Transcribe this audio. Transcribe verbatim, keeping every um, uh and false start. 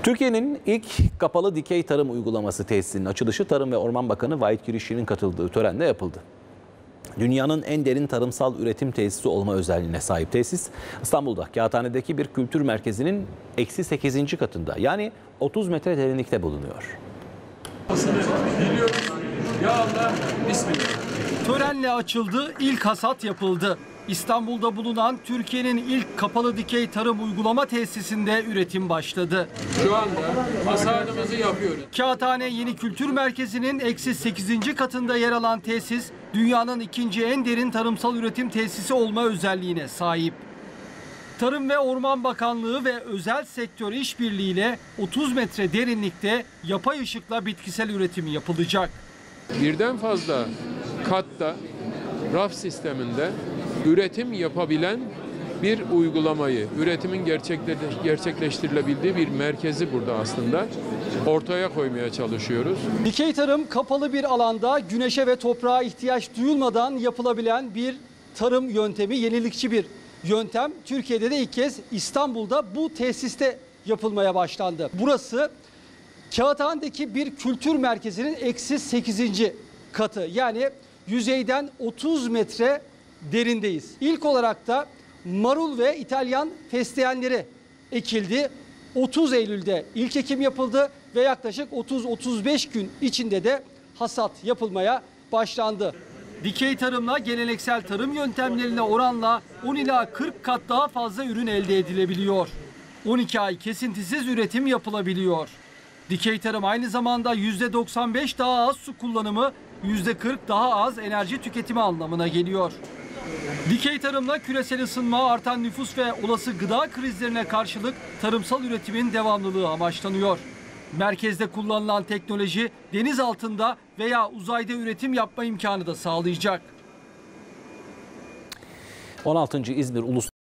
Türkiye'nin ilk kapalı dikey tarım uygulaması tesisinin açılışı Tarım ve Orman Bakanı Vahit Kirişçi'nin katıldığı törenle yapıldı. Dünyanın en derin tarımsal üretim tesisi olma özelliğine sahip tesis, İstanbul'da Kağıthane'deki bir kültür merkezinin eksi sekizinci katında, yani otuz metre derinlikte bulunuyor. Ya Allah, bismillah. Törenle açıldı, ilk hasat yapıldı. İstanbul'da bulunan Türkiye'nin ilk kapalı dikey tarım uygulama tesisinde üretim başladı. Şu anda hasadımızı yapıyoruz. Kağıthane Yeni Kültür Merkezi'nin eksi sekizinci katında yer alan tesis, dünyanın ikinci en derin tarımsal üretim tesisi olma özelliğine sahip. Tarım ve Orman Bakanlığı ve özel sektör işbirliğiyle otuz metre derinlikte yapay ışıkla bitkisel üretim yapılacak. Birden fazla katta raf sisteminde üretim yapabilen bir uygulamayı, üretimin gerçekleştirilebildiği bir merkezi burada aslında ortaya koymaya çalışıyoruz. Dikey tarım kapalı bir alanda güneşe ve toprağa ihtiyaç duyulmadan yapılabilen bir tarım yöntemi, yenilikçi bir yöntem. Türkiye'de de ilk kez İstanbul'da bu tesiste yapılmaya başlandı. Burası Kağıthane'deki bir kültür merkezinin eksi sekizinci katı, yani yüzeyden otuz metre derindeyiz. İlk olarak da marul ve İtalyan fesleğenleri ekildi. otuz Eylül'de ilk ekim yapıldı ve yaklaşık otuz otuz beş gün içinde de hasat yapılmaya başlandı. Dikey tarımla geleneksel tarım yöntemlerine oranla on ila kırk kat daha fazla ürün elde edilebiliyor. on iki ay kesintisiz üretim yapılabiliyor. Dikey tarım aynı zamanda yüzde doksan beş daha az su kullanımı, yüzde kırk daha az enerji tüketimi anlamına geliyor. Dikey tarımla küresel ısınma, artan nüfus ve olası gıda krizlerine karşılık tarımsal üretimin devamlılığı amaçlanıyor. Merkezde kullanılan teknoloji deniz altında veya uzayda üretim yapma imkanı da sağlayacak. on altıncı İzmir Ulus